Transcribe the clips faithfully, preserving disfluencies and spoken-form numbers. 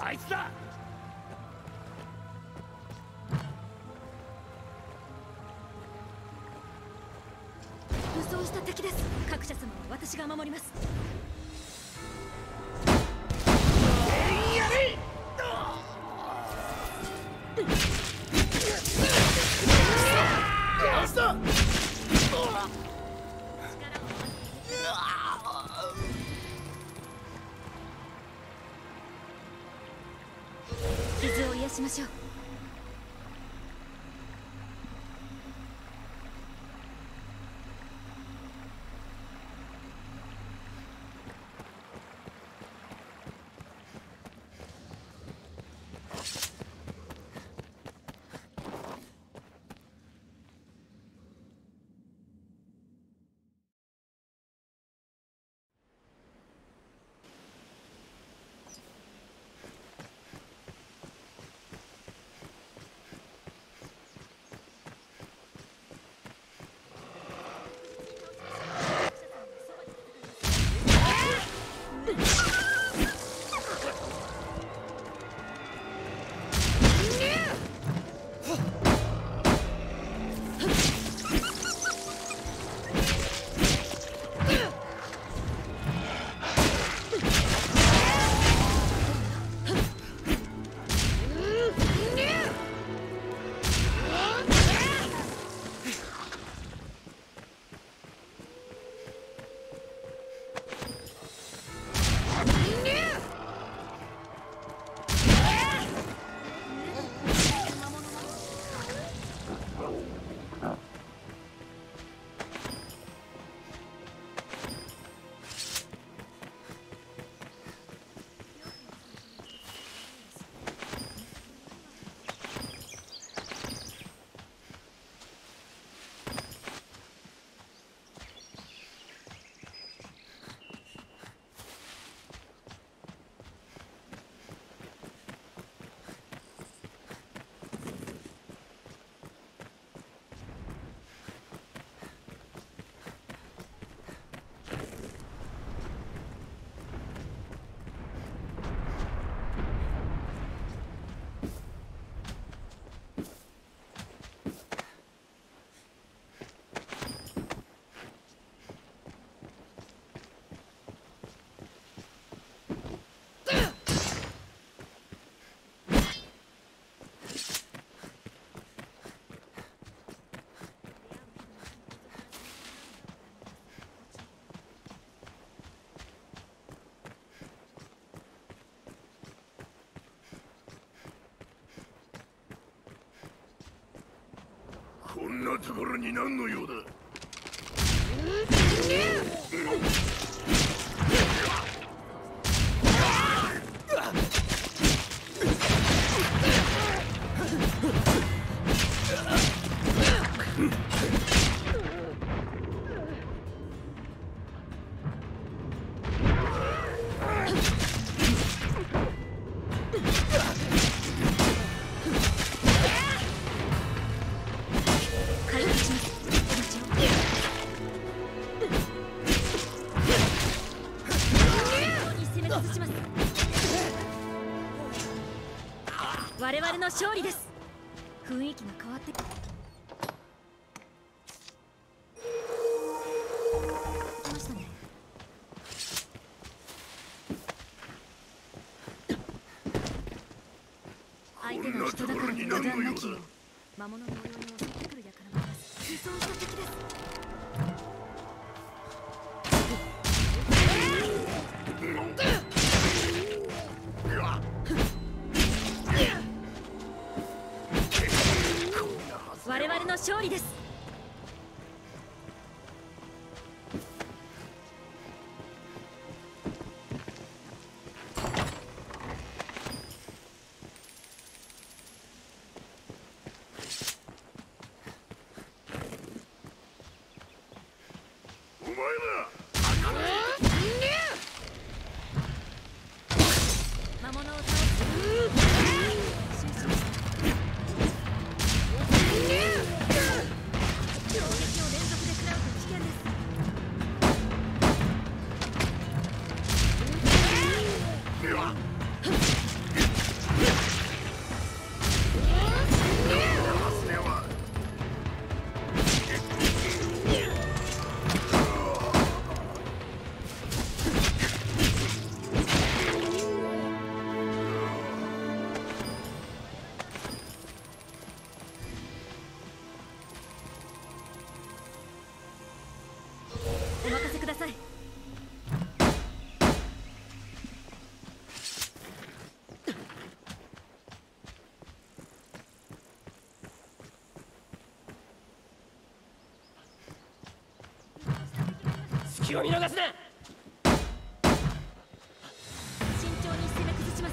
あいつだ。 武装した敵です。各社様は私が守ります。 全員やれ。あいつだ。 傷を癒しましょう。 こんなところに何の用だ。 我々の勝利です。雰囲気が変わってきましたね。相手が人だからに無断なきよう魔物の模様に襲ってくる輩がいます。武装した敵です。我々の勝利です。 お前だ。 魔物を倒す。 隙を見逃すな。 慎重に攻め崩します。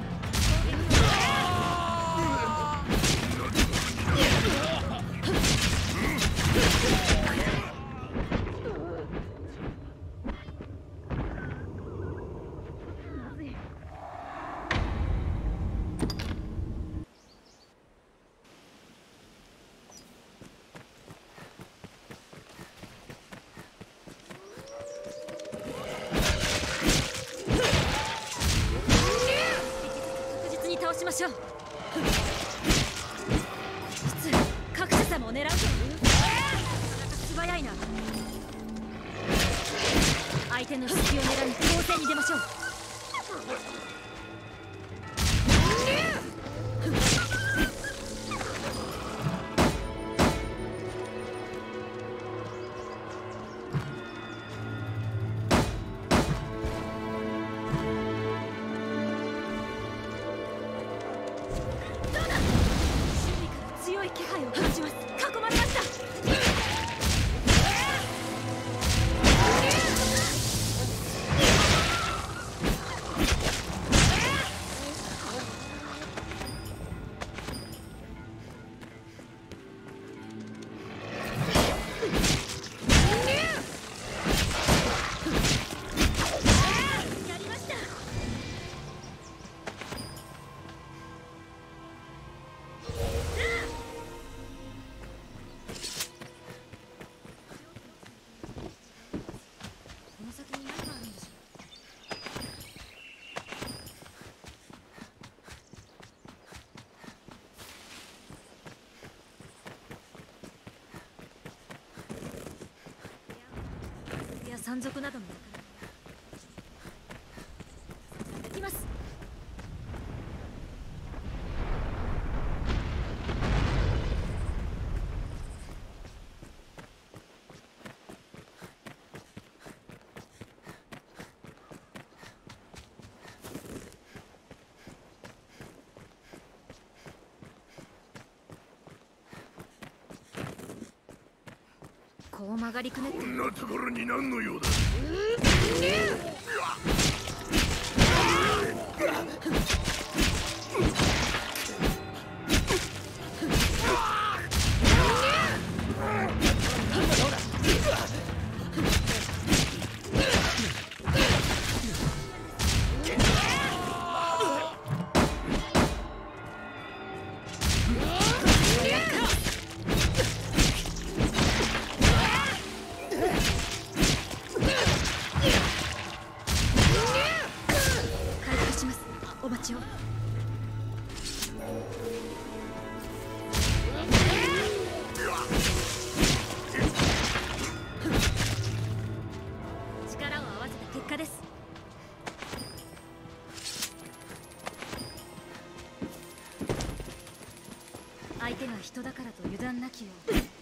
倒しましょう。各社様を狙うぞ。素早いな。相手の隙を狙い攻勢に出ましょう。気配を感じます。囲まれました。やりました。山賊などの行きます。こう曲がりくねってこんなところに何の用だ。お待ちを。力を合わせた結果です。相手が人だからと油断なきよう魔物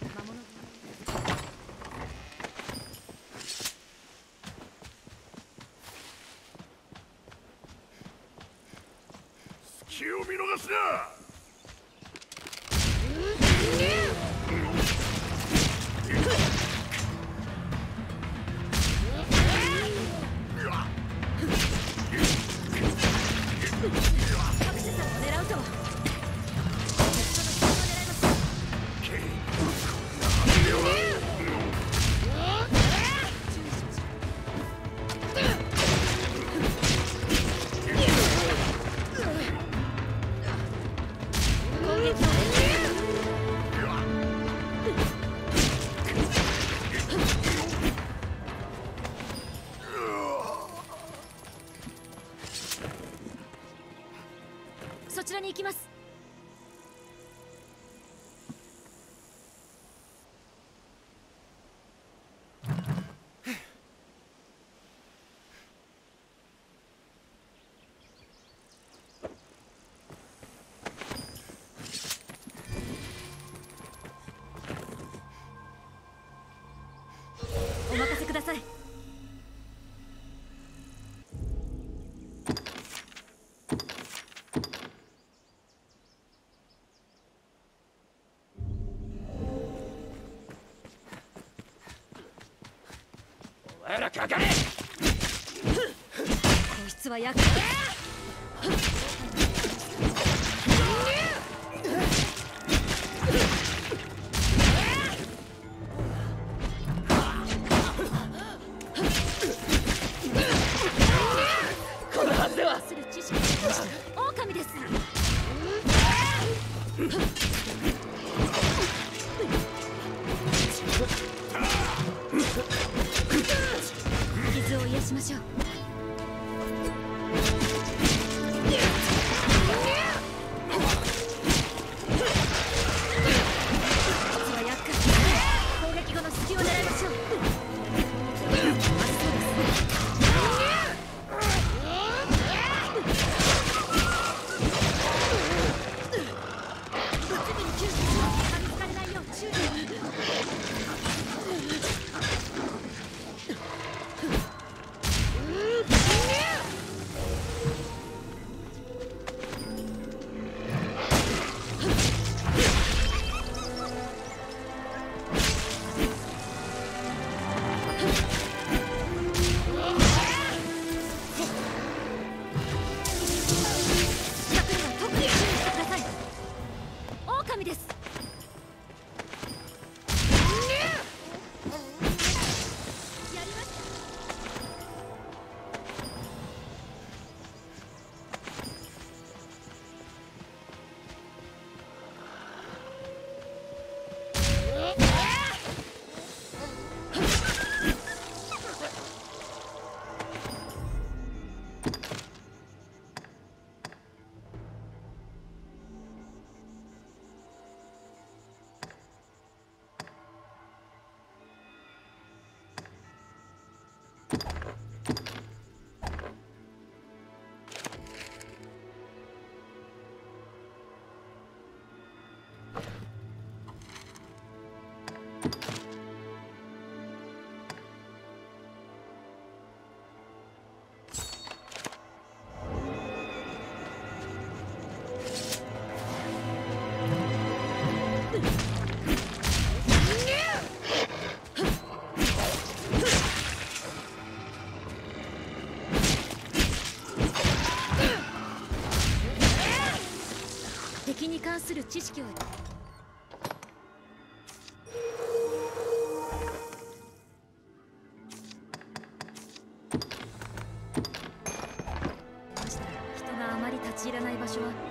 気を見逃すな。 各社さんを狙うと前らかかれ。 こいつは厄介だ。 このはずでは。 する知識がありました。狼です。傷を癒しましょう。敵に関する知識を人があまり立ち入らない場所は